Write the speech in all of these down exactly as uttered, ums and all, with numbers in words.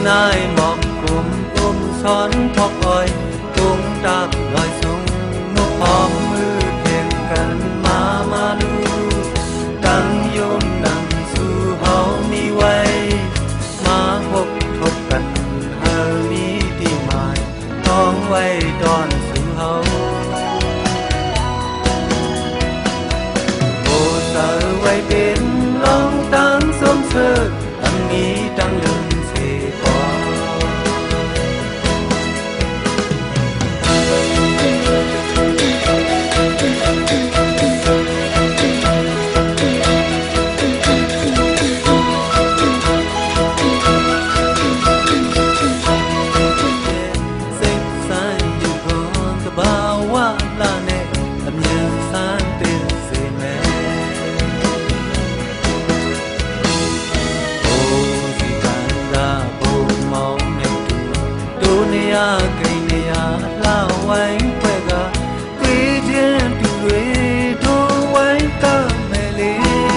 nai mọc cùng ôm xón thóc oi cũng đạp loài sung nô hòm mưa thiền gần ma ma lu đăng yôn nằng su hậu mi quay ma hộp thục cần hờ mi đi mài con quay đòn su hậu bộ tờ quay bên long tăng sớm sơ âm nghĩ trăng lưng xề qua cây nea la quay quay ga quy thiên tu luyện đô quay ca mê lê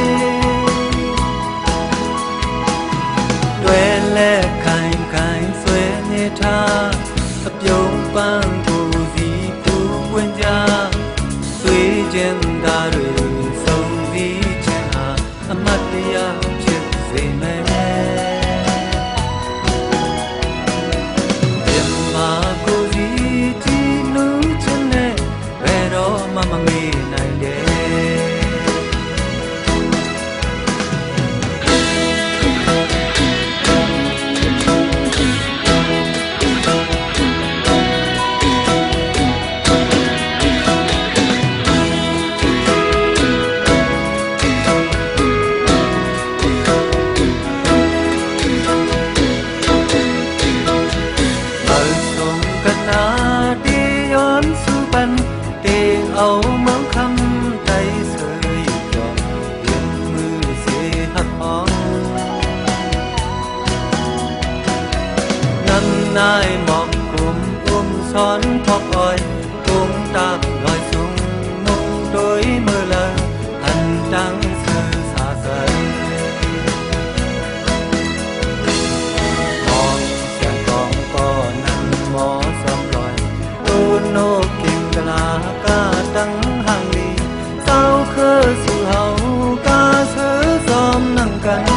đuôi lệ cành cành xuê nhẹ tha ấp yong bang tu gì tu quên gia tuy trên đà rơi sông gì trên hà amatia chiết dễ mê mama mi nai de ở sông Cana đi yon su ban âu mớm khăm tay sơi tròn yên mưa sẽ hắt óng năm nay mọc cùng ôm xón thóc oi cũng tạp loài sung mông đôi mưa lơ hành trắng sơ xa rời mòn sẽ còn có nắng mó xóm loài ô nô kim la ca tăng hàng ly sao khơ sự hậu ca sớ giom nắng cánh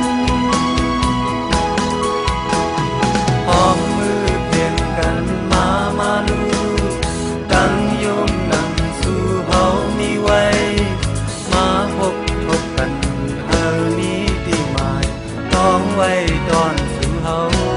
hòm mưa tiền gần ma ma lu tăng yom nắng su hậu mi quay ma hộp thục cần hờ mi đi mài con quay đòn sự hậu